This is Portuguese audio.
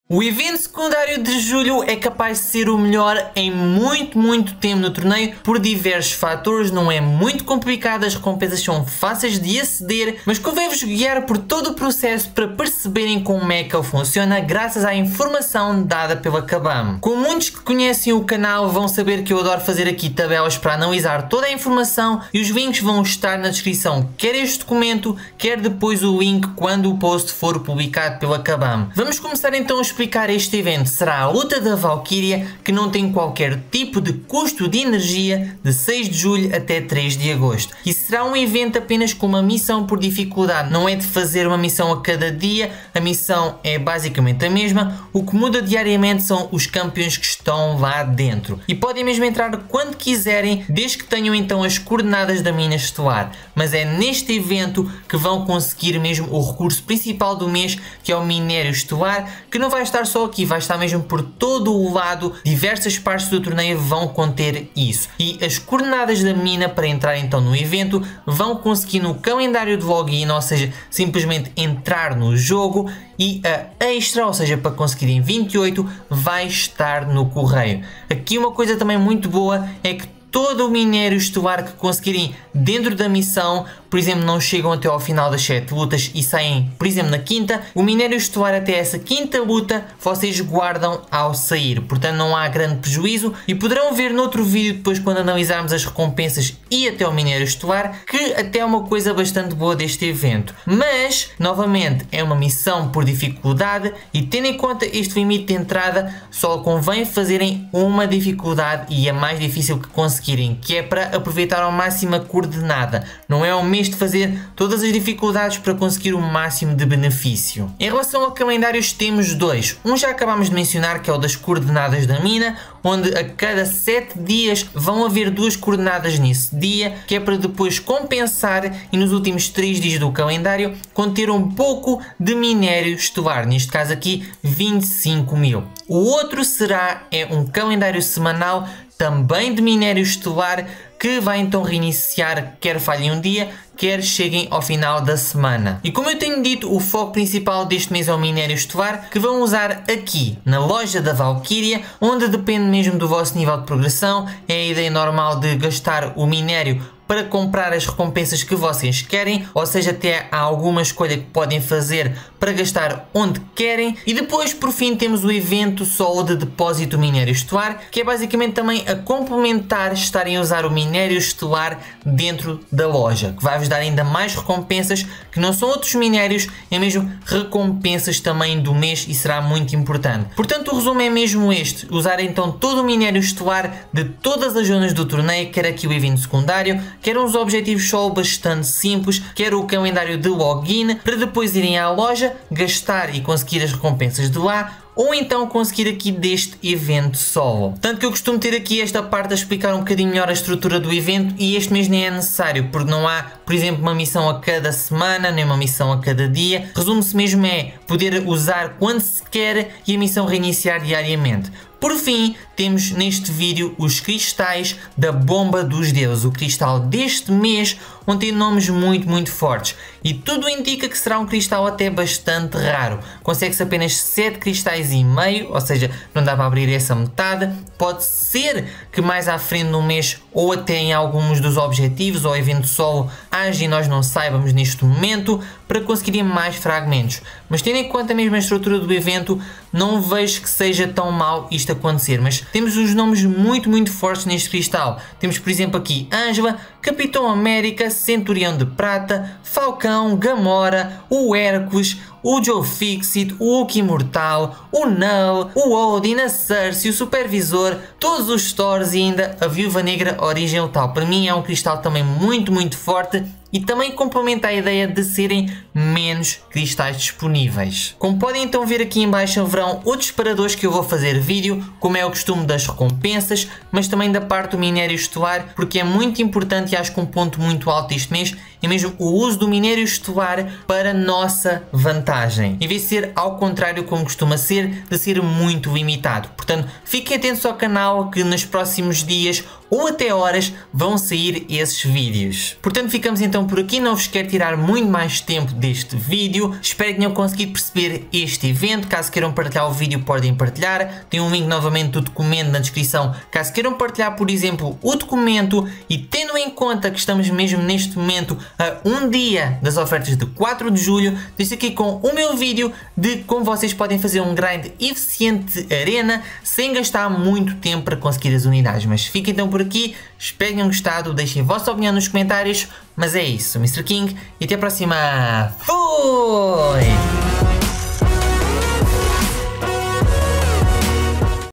O evento secundário de julho é capaz de ser o melhor em muito tempo no torneio por diversos fatores. Não é muito complicado, as recompensas são fáceis de aceder, mas convém-vos guiar por todo o processo para perceberem como é que ele funciona graças à informação dada pela Kabam. Com muitos que conhecem o canal vão saber que eu adoro fazer aqui tabelas para analisar toda a informação e os links vão estar na descrição, quer este documento, quer depois o link quando o post for publicado pela Kabam. Vamos começar então a explicar este evento. Será a luta da Valkyria, que não tem qualquer tipo de custo de energia, de 6 de julho até 3 de agosto. E será um evento apenas com uma missão por dificuldade, não é de fazer uma missão a cada dia, a missão é basicamente a mesma, o que muda diariamente são os campeões que estão lá dentro. E podem mesmo entrar quando quiserem, desde que tenham então as coordenadas da mina estelar. Mas é neste evento que vão conseguir mesmo o recurso principal do mês, que é o minério estelar, que não vai estar só aqui, vai estar mesmo por todo o lado, diversas partes do torneio vão conter isso. E as coordenadas da mina para entrar então no evento vão conseguir no calendário de login, ou seja, simplesmente entrar no jogo, e a extra, ou seja, para conseguirem 28, vai estar no correio. Aqui uma coisa também muito boa é que todo o minério estelar que conseguirem dentro da missão, por exemplo, não chegam até ao final das 7 lutas e saem, por exemplo, na quinta, o minério estelar até essa quinta luta vocês guardam ao sair, portanto não há grande prejuízo e poderão ver noutro vídeo depois quando analisarmos as recompensas e até o minério estelar, que até é uma coisa bastante boa deste evento. Mas, novamente, é uma missão por dificuldade e tendo em conta este limite de entrada, só convém fazerem uma dificuldade e a mais difícil que conseguirem, que é para aproveitar ao máximo a coordenada. Não é o mês de fazer todas as dificuldades para conseguir o máximo de benefício. Em relação a calendários temos dois. Um já acabámos de mencionar, que é o das coordenadas da mina, onde a cada 7 dias vão haver 2 coordenadas nesse dia, que é para depois compensar e nos últimos 3 dias do calendário conter um pouco de minério estelar, neste caso aqui 25.000. O outro será um calendário semanal também de minério estelar, que vai então reiniciar quer falhem um dia, quer cheguem ao final da semana. E como eu tenho dito, o foco principal deste mês é o minério estelar, que vão usar aqui na loja da Valkyria, onde depende mesmo do vosso nível de progressão. É a ideia normal de gastar o minério para comprar as recompensas que vocês querem, ou seja, até há alguma escolha que podem fazer para gastar onde querem. E depois, por fim, temos o evento solo de depósito minério estelar, que é basicamente também a complementar estarem a usar o minério estelar dentro da loja, que vai-vos dar ainda mais recompensas, que não são outros minérios, é mesmo recompensas também do mês e será muito importante. Portanto, o resumo é mesmo este: usar então todo o minério estelar de todas as zonas do torneio, quer aqui o evento secundário, quer uns objetivos solo bastante simples, quer o calendário de login, para depois irem à loja, gastar e conseguir as recompensas de lá, ou então conseguir aqui deste evento solo. Tanto que eu costumo ter aqui esta parte a explicar um bocadinho melhor a estrutura do evento, e este mês nem é necessário, porque não há, por exemplo, uma missão a cada semana, nem uma missão a cada dia. Resume-se mesmo é poder usar quando se quer e a missão reiniciar diariamente. Por fim, temos neste vídeo os cristais da Bomba dos Deuses, o cristal deste mês, onde tem nomes muito fortes, e tudo indica que será um cristal até bastante raro. Consegue-se apenas 7 cristais e meio, ou seja, não dá para abrir essa metade. Pode ser que mais à frente no mês, ou até em alguns dos objetivos ou evento solo, haja e nós não saibamos neste momento, para conseguirem mais fragmentos. Mas tendo em conta mesmo a estrutura do evento, não vejo que seja tão mal isto acontecer. Mas temos uns nomes muito fortes neste cristal. Temos, por exemplo, aqui Ângela, Capitão América, Centurião de Prata, Falcão, Gamora, o Hércules, o Joe Fixit, o Hulk Imortal, o Null, o Odin, a Cersei, o Supervisor, todos os Thors e ainda a Viúva Negra Origem Letal. Para mim é um cristal também muito forte e também complementa a ideia de serem menos cristais disponíveis. Como podem então ver aqui em baixo, haverão outros separadores que eu vou fazer vídeo, como é o costume das recompensas, mas também da parte do minério estelar, porque é muito importante e acho que um ponto muito alto este mês é mesmo o uso do minério estelar para nossa vantagem, em vez de ser ao contrário como costuma ser, de ser muito limitado. Portanto, fiquem atentos ao canal que nos próximos dias ou até horas vão sair esses vídeos. Portanto, ficamos então por aqui, não vos quero tirar muito mais tempo deste vídeo. Espero que tenham conseguido perceber este evento. Caso queiram partilhar o vídeo, podem partilhar. Tem um link novamente do documento na descrição, caso queiram partilhar, por exemplo, o documento. E tendo em conta que estamos mesmo neste momento a um dia das ofertas de 4 de julho, deixo aqui com o meu vídeo de como vocês podem fazer um grind eficiente de arena sem gastar muito tempo para conseguir as unidades. Mas fiquem então por aqui, espero que tenham gostado, deixem a vossa opinião nos comentários, mas é isso, Mr. King, e até a próxima. Fui!